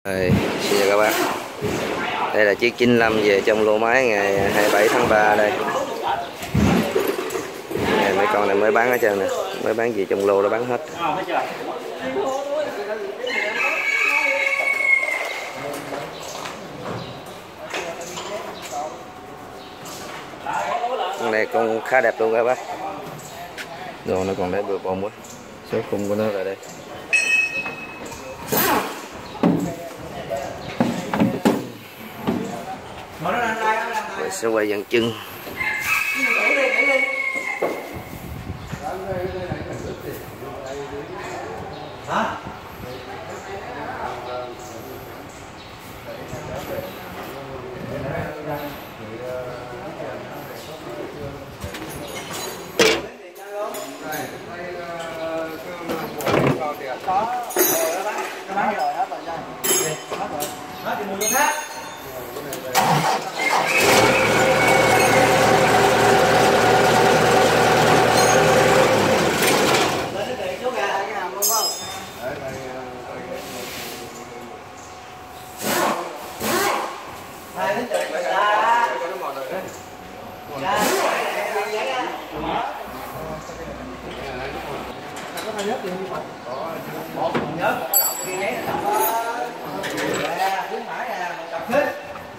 Rồi, xin chào các bác. Đây là chiếc 95 về trong lô máy ngày 27 tháng 3 đây. Mấy con này mới bán hết trơn nè, mới bán về trong lô đã bán hết. Con này con khá đẹp luôn các bác. Đồ nó còn để bừa bộn quá. Số khung của nó là đây. Rồi sẽ quay dàn chân. Hả? Có bán rồi hết rồi nha. Hết rồi. Hết thì mua vô khác. Một nhớ ghi giấy là khuyến mãi nè, một cặp thích,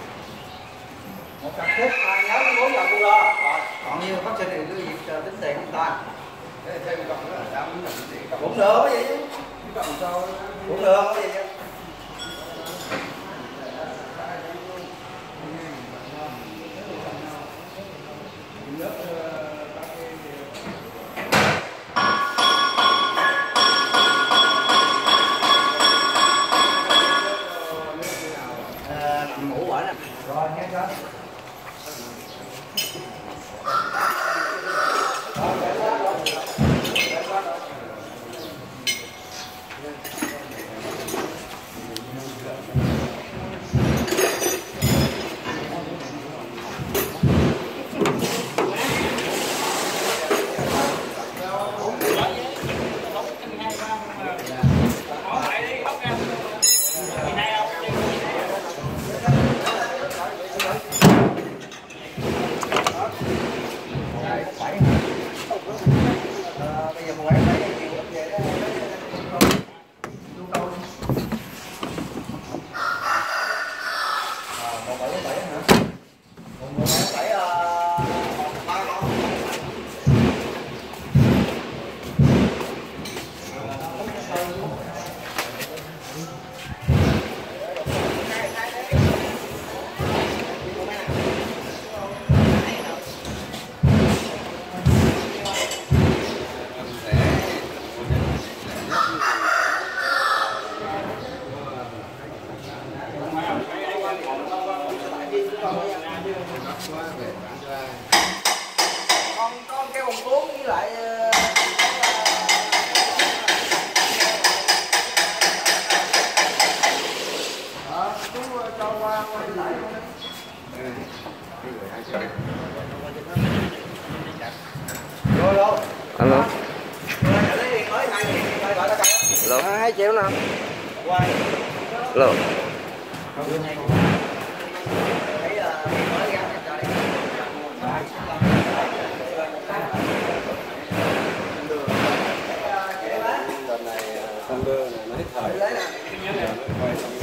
nhớ 4 giờ cô lo. Còn nhiêu phát sinh thì cứ việc tính tiền chúng ta. Thêm một cặp nữa là sao cũng được cái gì chứ, cũng được cái gì chứ. Ngủ ở nè. Rồi nghe chưa? Con cái bông cuốn với lại chú cho qua lại rồi đâu alo alo 2 triệu nào alo Không đưa này nó hết thời.